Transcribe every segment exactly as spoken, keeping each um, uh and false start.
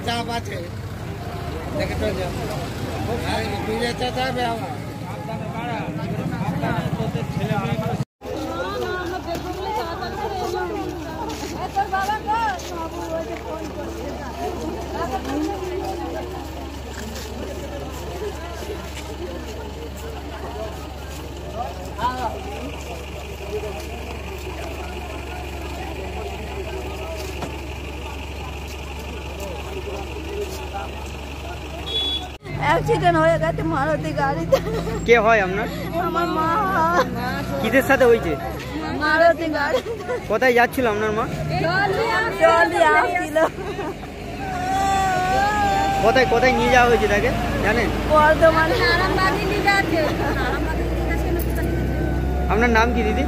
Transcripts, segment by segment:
চাপ আছে দেখে তো বিলেতে যাবে আমার ছেলে অ্যাক্সিডেন্ট হয়ে গেছে মারুতি গাড়িতে। কে হয় আপনার? আমার মা। কিসের সাথে হয়েছে? মারুতি গাড়ি। কোথায় যাচ্ছিল আপনার মা? জল দিয়ে আসছিল। কোথায় কোথায় নিয়ে যাওয়া হয়েছে তাকে জানেন? বর্ধমানে। আপনার নাম কি দিদি?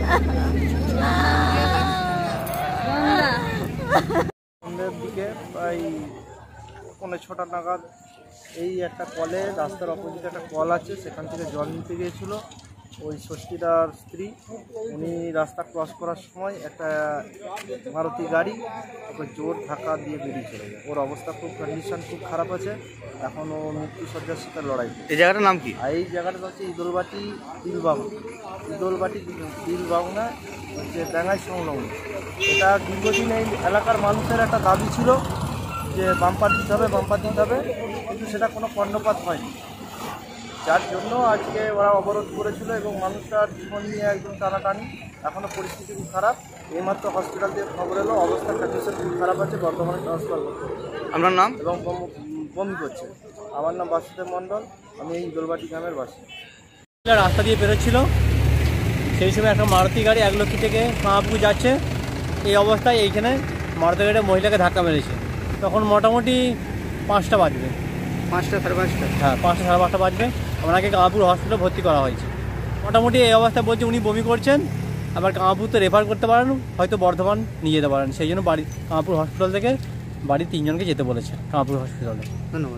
সন্ধ্যের দিকে প্রায় পৌনে ছটা নাগাদ এই একটা কলে রাস্তার অপোজিটে একটা কল আছে, সেখান থেকে জল নিতে গিয়েছিল ওই ষষ্ঠীদার স্ত্রী। উনি রাস্তা ক্রস করার সময় একটা মারুতি গাড়ি ওকে জোর ধাক্কা দিয়ে বেরিয়ে চলে যায়। ওর অবস্থা খুব কন্ডিশন খুব খারাপ আছে, এখন ও মৃত্যুসজ্জার সাথে লড়াই। এই জায়গাটার নাম কি? আর এই জায়গাটা হচ্ছে ঈদলবাটি দিলবাবু ঈদলবাটি দিলবাবনা হচ্ছে ডাঙ্গাই সংলগ্ন। এটা দীর্ঘদিন এই এলাকার মানুষের একটা দাবি ছিল যে বাম্পার দিতে হবে বাম্পার দিতে হবে, কিন্তু সেটা কোনো কর্ণপাত হয়নি, যার জন্য আজকে ওরা অবরোধ করেছিল এবং মানুষটার জীবন নিয়ে একদম টানাটানি। এখনও পরিস্থিতি খুব খারাপ। এইমাত্র হসপিটাল থেকে খবর এলো অবস্থা কন্ডিশন খুব খারাপ আছে, বর্ধমানে ট্রান্সফার করছে। আপনার নাম? এবং বমি করছে। আমার নাম বাসুদেব মণ্ডল, আমি এই দোলবাটি গ্রামের বাসিন্দা। রাস্তা দিয়ে বেরোচ্ছিল, সেই সময় একটা মারুতি গাড়ি একলক্ষী থেকে মাহাপুর যাচ্ছে। এই অবস্থায় এইখানে মারুতি গাড়িটা মহিলাকে ধাক্কা মেরেছে। তখন মোটামুটি পাঁচটা বাজবে, পাঁচটা সাড়ে পাঁচটা হ্যাঁ পাঁচটা সাড়ে পাঁচটা বাজবে। ওনাকে কামাপুর হসপিটালে ভর্তি করা হয়েছে। মোটামুটি এই অবস্থায় বলছে উনি বমি করছেন, আবার কামাপুর তো রেফার করতে পারেন, হয়তো বর্ধমান নিয়ে যেতে পারেন। সেই জন্য বাড়ি কামাপুর হসপিটাল থেকে বাড়ির তিনজনকে যেতে বলেছে কামাপুর হসপিটালে। ধন্যবাদ।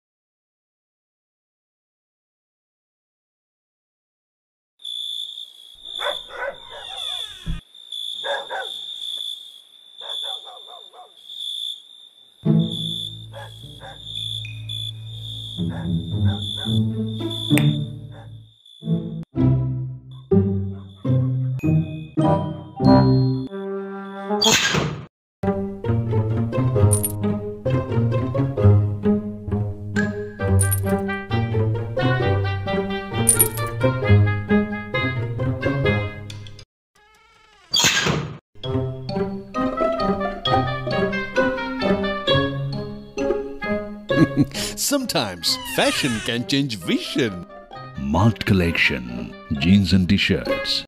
Sometimes fashion can change vision. Malt Collection, jeans and t-shirts.